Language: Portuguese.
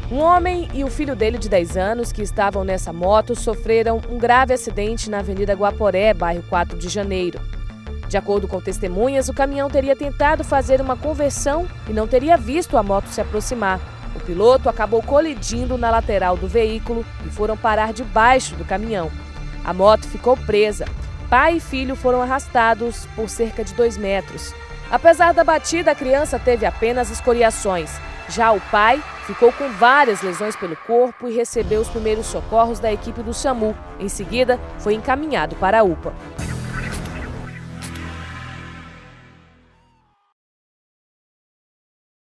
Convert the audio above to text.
Um homem e o filho dele de 10 anos que estavam nessa moto sofreram um grave acidente na Avenida Guaporé, bairro 4 de Janeiro. De acordo com testemunhas, o caminhão teria tentado fazer uma conversão e não teria visto a moto se aproximar. O piloto acabou colidindo na lateral do veículo e foram parar debaixo do caminhão. A moto ficou presa. Pai e filho foram arrastados por cerca de 2 metros. Apesar da batida, a criança teve apenas escoriações. Já o pai ficou com várias lesões pelo corpo e recebeu os primeiros socorros da equipe do SAMU. Em seguida, foi encaminhado para a UPA.